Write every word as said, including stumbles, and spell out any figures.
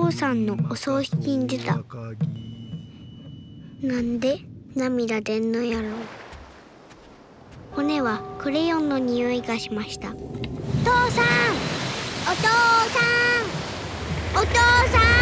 父さんのお葬式に出た。なんで涙出んのやろう。骨はクレヨンの匂いがしました。父さん、お父さん、お父さん。